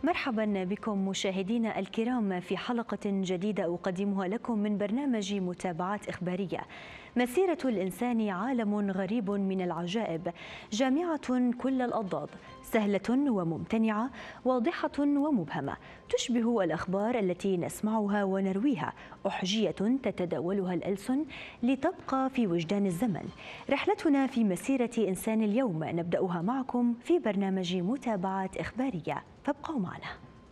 مرحبا بكم مشاهدينا الكرام في حلقة جديدة أقدمها لكم من برنامج متابعات إخبارية. مسيرة الإنسان عالم غريب من العجائب، جامعة كل الأضداد، سهلة وممتنعة، واضحة ومبهمة، تشبه الأخبار التي نسمعها ونرويها، أحجية تتداولها الألسن لتبقى في وجدان الزمن. رحلتنا في مسيرة إنسان اليوم نبدأها معكم في برنامج متابعات إخبارية، فابقوا معنا.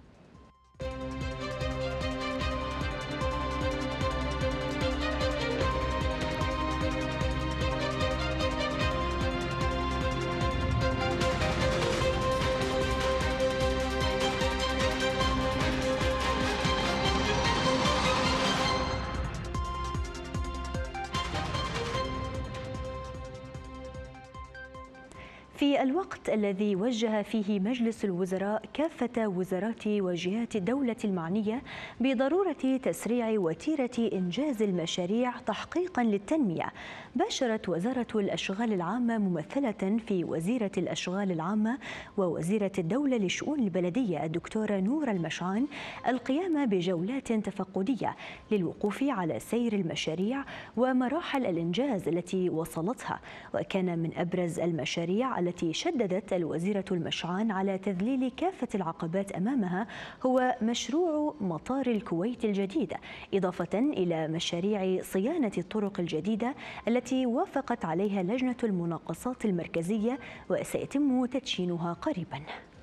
في الوقت الذي وجه فيه مجلس الوزراء كافة وزارات وجهات الدولة المعنية بضرورة تسريع وتيرة إنجاز المشاريع تحقيقا للتنمية، باشرت وزارة الأشغال العامة ممثلة في وزيرة الأشغال العامة ووزيرة الدولة لشؤون البلدية الدكتورة نور المشعان القيام بجولات تفقدية للوقوف على سير المشاريع ومراحل الإنجاز التي وصلتها. وكان من أبرز المشاريع التي شددت الوزيرة المشعان على تذليل كافة العقبات أمامها هو مشروع مطار الكويت الجديد، إضافة إلى مشاريع صيانة الطرق الجديدة التي وافقت عليها لجنة المناقصات المركزية وسيتم تدشينها قريبا.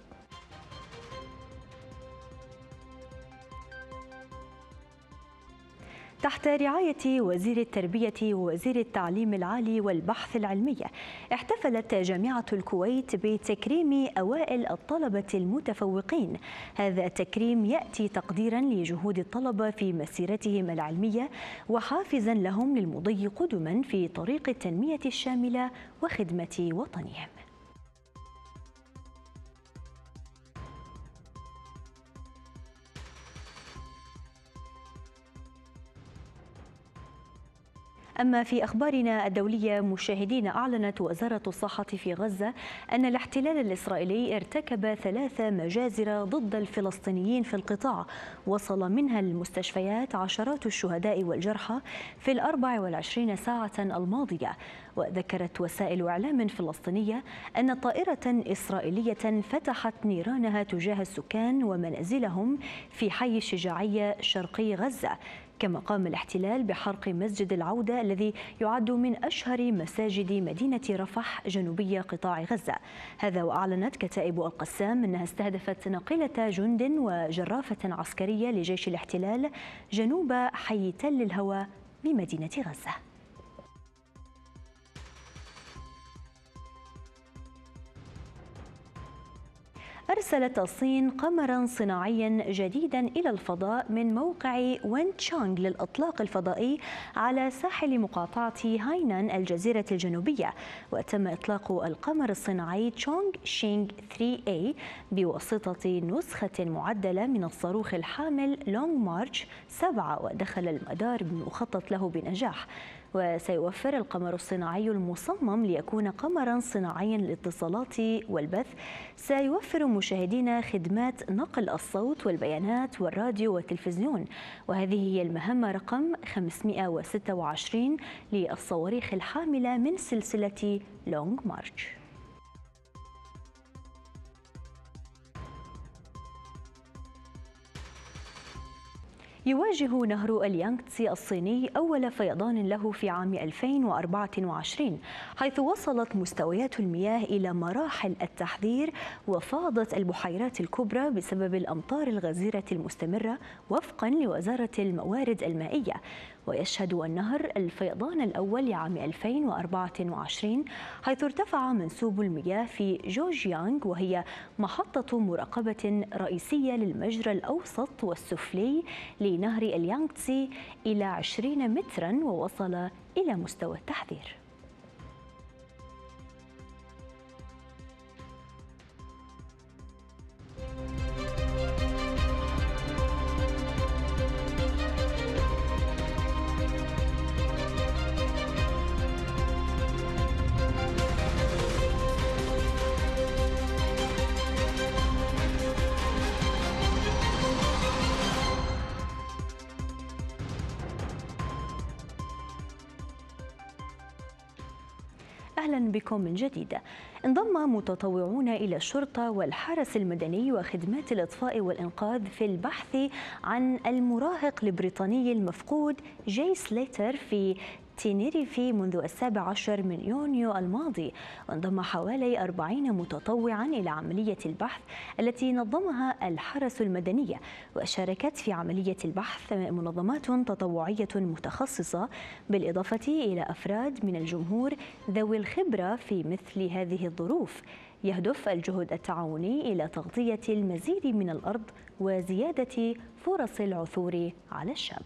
تحت رعاية وزير التربية ووزير التعليم العالي والبحث العلمي، احتفلت جامعة الكويت بتكريم أوائل الطلبة المتفوقين. هذا التكريم يأتي تقديرا لجهود الطلبة في مسيرتهم العلمية وحافزا لهم للمضي قدما في طريق التنمية الشاملة وخدمة وطنهم. أما في أخبارنا الدولية مشاهدينا، أعلنت وزارة الصحة في غزة أن الاحتلال الإسرائيلي ارتكب 3 مجازر ضد الفلسطينيين في القطاع، وصل منها المستشفيات عشرات الشهداء والجرحى في 24 ساعة الماضية. وذكرت وسائل إعلام فلسطينية أن طائرة إسرائيلية فتحت نيرانها تجاه السكان ومنازلهم في حي الشجاعية شرقي غزة. كما قام الاحتلال بحرق مسجد العودة الذي يعد من أشهر مساجد مدينة رفح جنوبي قطاع غزة. هذا وأعلنت كتائب القسام أنها استهدفت ناقلة جند وجرافة عسكرية لجيش الاحتلال جنوب حي تل الهوى بمدينة غزة. أرسلت الصين قمرا صناعيا جديدا إلى الفضاء من موقع وين تشانغ للإطلاق الفضائي على ساحل مقاطعة هاينان الجزيرة الجنوبية. وتم إطلاق القمر الصناعي تشونغ شينغ 3A بواسطة نسخة معدلة من الصاروخ الحامل لونغ مارش 7، ودخل المدار المخطط له بنجاح. وسيوفر القمر الصناعي المصمم ليكون قمرا صناعيا للاتصالات والبث، سيوفر مشاهدينا خدمات نقل الصوت والبيانات والراديو والتلفزيون. وهذه هي المهمة رقم 526 للصواريخ الحاملة من سلسلة لونغ مارش. يواجه نهر اليانغتسي الصيني أول فيضان له في عام 2024، حيث وصلت مستويات المياه إلى مراحل التحذير، وفاضت البحيرات الكبرى بسبب الأمطار الغزيرة المستمرة وفقا لوزارة الموارد المائية. ويشهد النهر الفيضان الأول لعام 2024، حيث ارتفع منسوب المياه في جوجيانغ، وهي محطة مراقبة رئيسية للمجرى الأوسط والسفلي لنهر اليانغتسي، إلى 20 مترا، ووصل إلى مستوى التحذير. أهلا بكم من جديد. انضم متطوعون إلى الشرطة والحرس المدني وخدمات الإطفاء والإنقاذ في البحث عن المراهق البريطاني المفقود جاي سليتر في تينيريفي منذ 17 من يونيو الماضي. وانضم حوالي 40 متطوعا إلى عملية البحث التي نظمها الحرس المدني، وشاركت في عملية البحث منظمات تطوعية متخصصة بالإضافة إلى أفراد من الجمهور ذوي الخبرة في مثل هذه الظروف. يهدف الجهد التعاوني إلى تغطية المزيد من الأرض وزيادة فرص العثور على الشاب.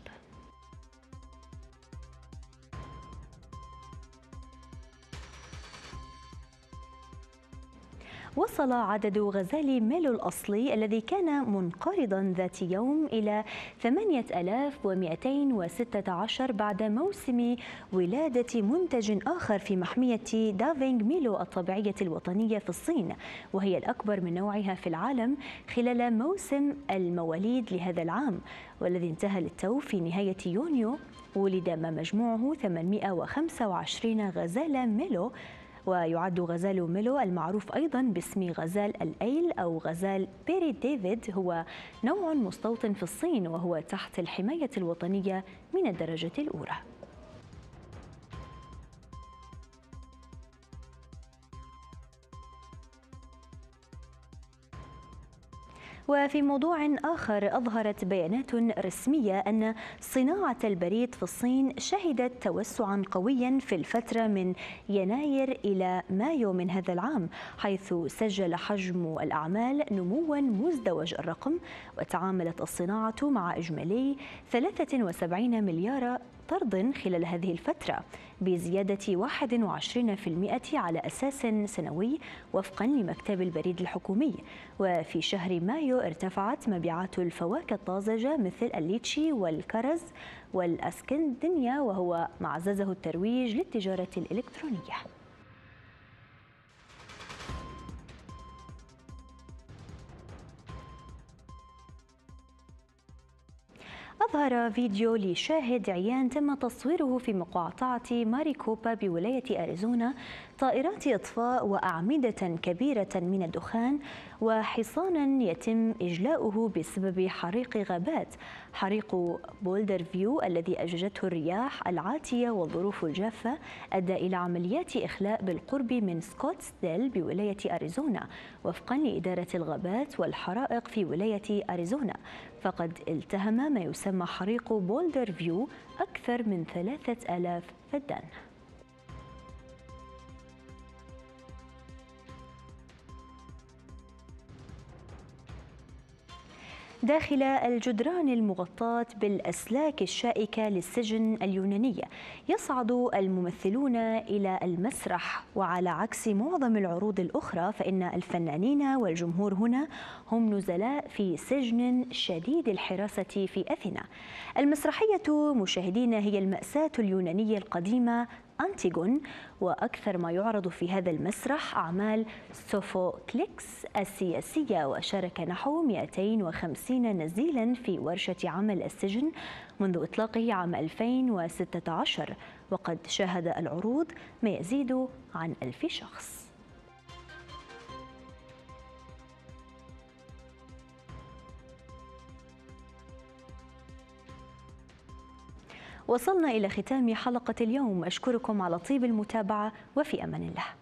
وصل عدد غزال ميلو الأصلي الذي كان منقرضا ذات يوم إلى 8216 بعد موسم ولادة منتج آخر في محمية دافينغ ميلو الطبيعية الوطنية في الصين، وهي الأكبر من نوعها في العالم خلال موسم المواليد لهذا العام، والذي انتهى للتو في نهاية يونيو. ولد ما مجموعه 825 غزال ميلو، ويعد غزال ميلو المعروف أيضا باسم غزال الأيل أو غزال بيري ديفيد هو نوع مستوطن في الصين، وهو تحت الحماية الوطنية من الدرجة الأولى. وفي موضوع آخر، أظهرت بيانات رسمية أن صناعة البريد في الصين شهدت توسعا قويا في الفترة من يناير إلى مايو من هذا العام، حيث سجل حجم الأعمال نموا مزدوج الرقم، وتعاملت الصناعة مع إجمالي 73 مليار طرد خلال هذه الفترة، بزيادة 21% على أساس سنوي وفقا لمكتب البريد الحكومي. وفي شهر مايو ارتفعت مبيعات الفواكه الطازجة مثل الليتشي والكرز والأسكندنيا، وهو ما عززه الترويج للتجارة الإلكترونية. أظهر فيديو لشاهد عيان تم تصويره في مقاطعة ماريكوبا بولاية أريزونا طائرات إطفاء وأعمدة كبيرة من الدخان وحصانا يتم إجلاؤه بسبب حريق غابات. حريق بولدر فيو الذي أججته الرياح العاتية والظروف الجافة أدى إلى عمليات إخلاء بالقرب من سكوتسديل بولاية أريزونا وفقا لإدارة الغابات والحرائق في ولاية أريزونا. فقد التهم ما يسمى حريق بولدر فيو أكثر من 3000 فدان. داخل الجدران المغطاة بالأسلاك الشائكة للسجن اليونانية يصعد الممثلون إلى المسرح، وعلى عكس معظم العروض الأخرى فإن الفنانين والجمهور هنا هم نزلاء في سجن شديد الحراسة في أثينا. المسرحية مشاهدين هي المأساة اليونانية القديمة أنتيغون، وأكثر ما يعرض في هذا المسرح أعمال سوفوكليكس السياسية، وشارك نحو 250 نزيلا في ورشة عمل السجن منذ إطلاقه عام 2016، وقد شاهد العروض ما يزيد عن 1000 شخص. وصلنا إلى ختام حلقة اليوم، أشكركم على طيب المتابعة وفي أمان الله.